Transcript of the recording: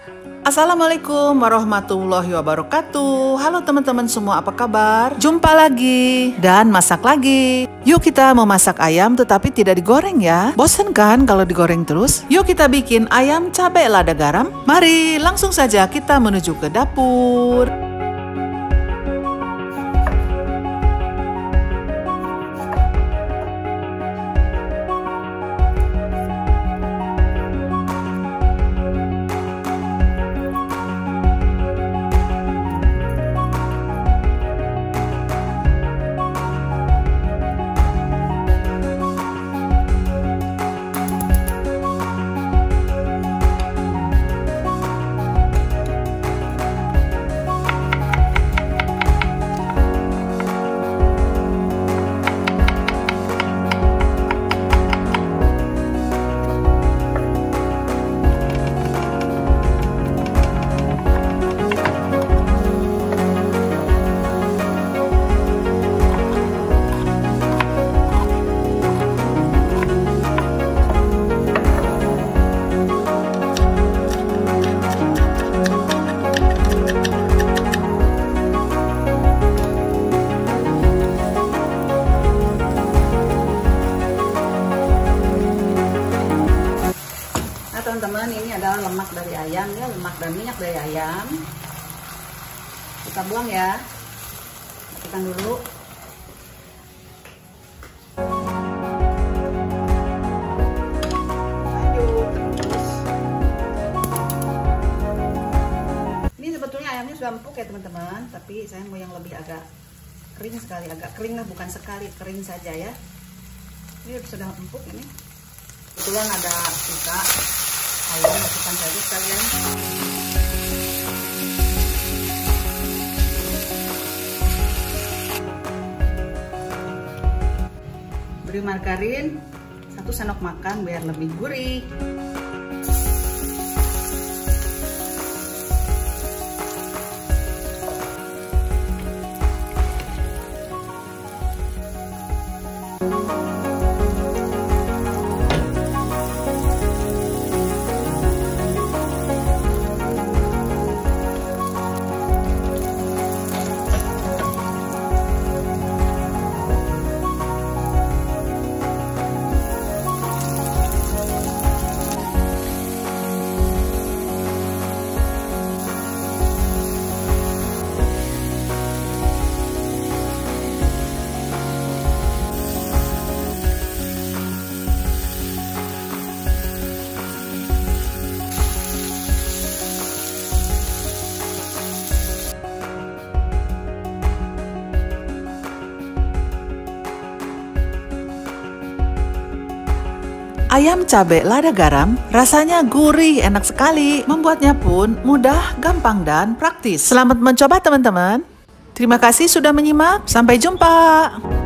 Assalamualaikum warahmatullahi wabarakatuh. Halo teman-teman semua, apa kabar? Jumpa lagi dan masak lagi. Yuk kita mau masak ayam tetapi tidak digoreng ya. Bosan kan kalau digoreng terus? Yuk kita bikin ayam cabai lada garam. Mari langsung saja kita menuju ke dapur. Teman-teman, ini adalah lemak dari ayam ya, lemak dan minyak dari ayam. Kita buang ya, matikan dulu. Lanjut terus. Ini sebetulnya ayamnya sudah empuk ya teman-teman, tapi saya mau yang lebih agak kering sekali, agak kering lah, bukan sekali, kering saja ya. Ini sudah empuk ini. Kebetulan ada sisa ayam, masukkan saja sekalian. Beri margarin 1 sendok makan biar lebih gurih. Ayam cabai lada garam rasanya gurih, enak sekali. Membuatnya pun mudah, gampang, dan praktis. Selamat mencoba teman-teman. Terima kasih sudah menyimak. Sampai jumpa.